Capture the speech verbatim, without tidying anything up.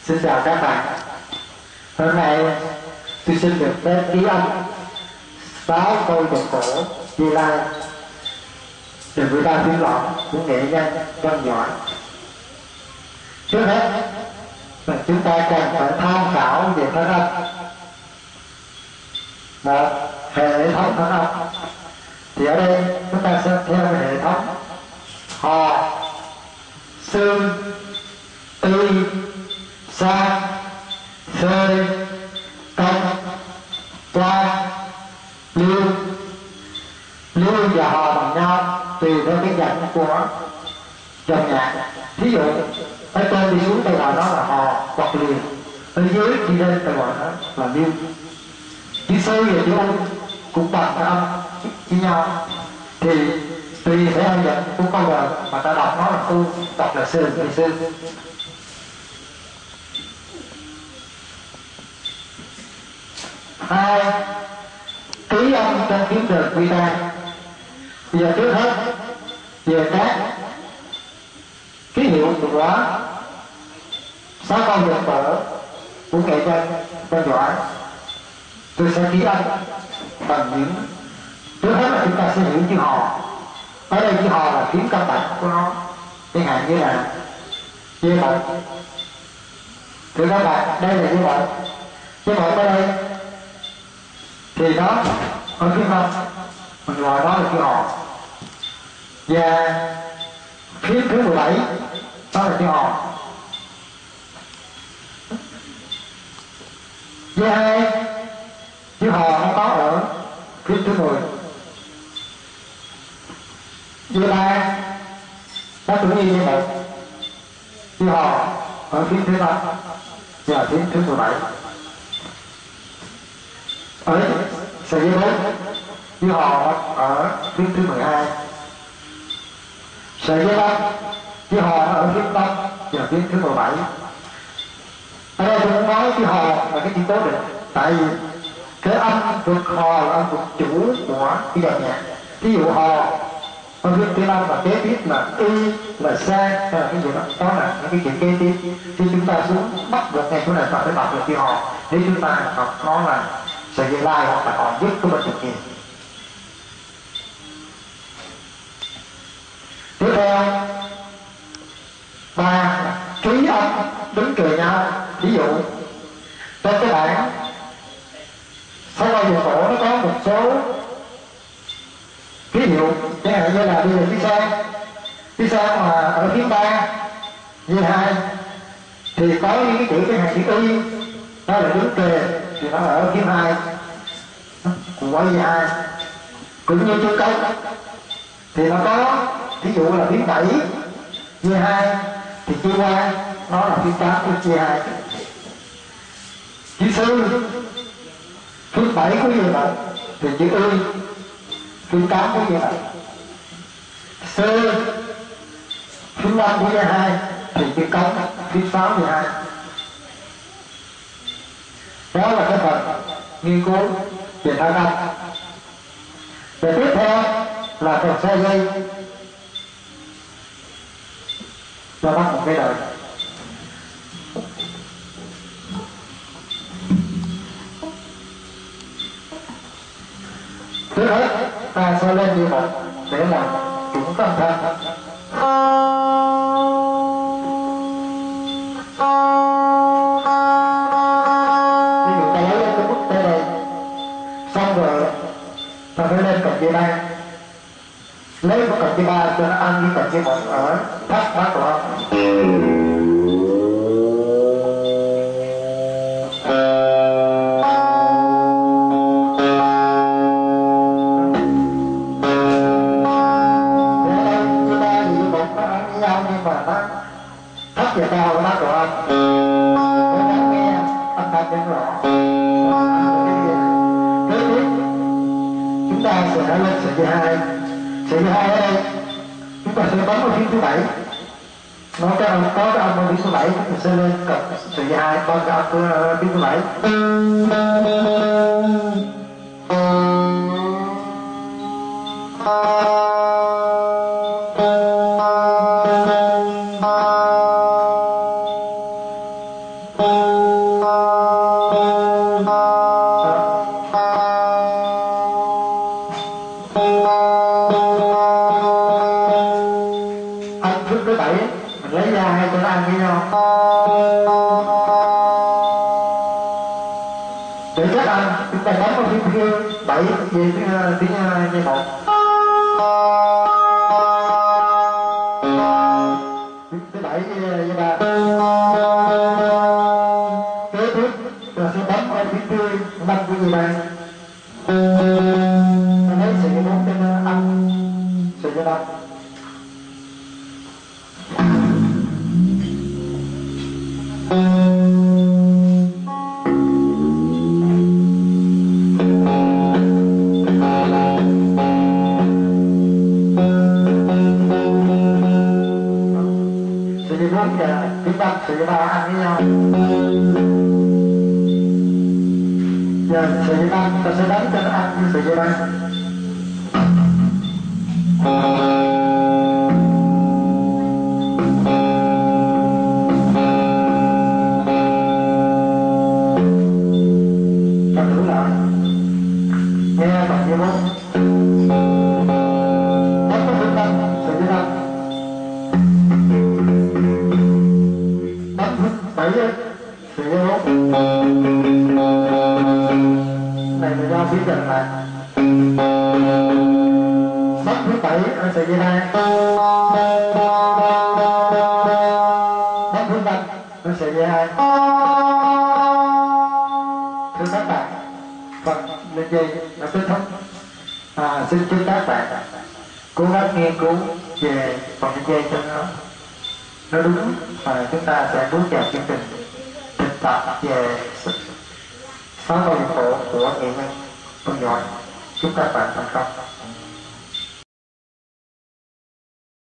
Xin chào các bạn. Hôm nay tôi xin được phép ký âm sáu câu trầu cổ Như Lai để người ta tiếng lọt của nghệ nhân Văn Doãn. Trước hết là chúng ta cần phải tham khảo về thân âm. Một, hệ thống thân âm. Thì ở đây chúng ta sẽ theo hệ thống hò, xương, y, sa, sơi, công, toa, lưu. Lưu và hò bằng nhau tùy theo cái dẫn của dòng nhạc. Ví dụ ở trên đi xuống tôi gọi nó là hò hoặc liều, ở dưới đi lên tôi gọi nó là lưu. Chữ sơi và chữ u cũng bằng cái âm như nhau, thì tùy theo âm dẫn của câu đời mà ta đọc nó là u, đọc là sơ thì sơ. Hai, ký âm trong kiếm đường quy ta. Bây giờ trước hết về các ký hiệu từ hóa sáu câu dòng cổ của nghệ nhân Văn Doãn, tôi sẽ ký âm bằng những. Trước hết là chúng ta sẽ hiểu chữ hò. Ở đây chữ hò là kiếm căn bản của nó, chẳng hạn như là dê một. Thưa các bạn, đây là dê một. Dê một ở đây thì nó ở phía âm mình gọi đó là chữ hò, và phía thứ mười bảy đó là chữ hò. Dê hai, chữ hò nó có ở phía thứ mười. Dê ba nó cũng như dê một, chữ hò ở phía thứ năm và phía thứ mười bảy. Ở sợi dây bốn, chữ hò ở phía thứ mười hai. Sợi dây năm, chữ hò ở phía năm và phía thứ mười bảy. Ở đây tôi muốn nói chữ hò là cái chữ cố định, tại vì cái âm vực hò là âm vực chủ của cái dòng nhạc. Ví dụ hò ở phía thứ năm và kế tiếp là y, là sang, hay là cái gì đó, đó là những cái chuyện kế tiếp. Khi chúng ta xuống bắt được ngay chỗ này và phải đọc được chữ hò, nếu chúng ta đọc nó là sợi dây lai hoặc là hò dứt của mình thực hiện. Tiếp theo, ba, ký âm đứng kề nhau. Ví dụ trên cái bảng sáu câu dòng cổ nó có một số ký hiệu, chẳng hạn như là bây giờ phía sang, phía sang mà ở phía ba như hai thì có những cái chữ cái hàng chữ y nó là đứng kề thì nó ở phía hai của y hai. Cũng như chữ công thì nó có ví dụ là phía bảy chia hai thì chia qua nó là phía tám của chia hai. Chữ sư phía bảy của gì vậy thì chữ y, phía tám của gì vậy sư, phía năm của chia hai thì chữ công, phía sáu chia hai. Đó là cái phần nghiên cứu về thơ âm. Và tiếp theo là phần xe dây cho bắt một cái đời. Trước hết ta sẽ lên như một để làm chuẩn tâm thân. Ví dụ ta lấy cái bút tới đây, xong rồi ta phải lên cặp dây ba, lấy một cặp dây ba cho nó ăn với cặp dây một ở thấp bát của ông. Và cao của bác của ông để ta nghe âm thanh đến rõ. Kế tiếp chúng ta sẽ lên sợi dây hai. Sợi dây hai ở đây chúng ta sẽ bấm vào phím thứ bảy, nó cái âm có cái âm ở phím thứ bảy, chúng ta sẽ lên cặp sợi dây hai bấm cái âm của phím thứ bảy. Ăn phút thứ bảy mình lấy ra hay cho nó ăn với nhau để chắc ăn. Chúng ta bấm vào phím kia bảy về tiếng tiếng dây một, thứ bảy dây ba. Kế tiếp là sẽ bấm ở phím kia năm của dây ba. Mình lấy sợi dây bốn trên âm, sợi dây năm. Chúng ta sợi dây ba ăn với nhau. Giờ sợi dây ba ta sẽ đánh cho nó ăn với sợi dây ba. Ta thử lại nghe bằng dây bốn. Bấm có phím năm sợi dây năm. Bảy sợi dây bốn này là do phím dần lại. Bấm phím bảy ở sợi dây hai. Bấm phím năm ở sợi dây hai. Thưa các bạn, phần lên dây đã kết thúc. À, xin chúc các bạn cố gắng nghiên cứu về phần lên dây cho nó nó đúng, và chúng ta sẽ bước vào chương trình thực tập về sáu câu lạc bộ của nghệ nhân Vân Giỏi. Chúc các bạn thành công.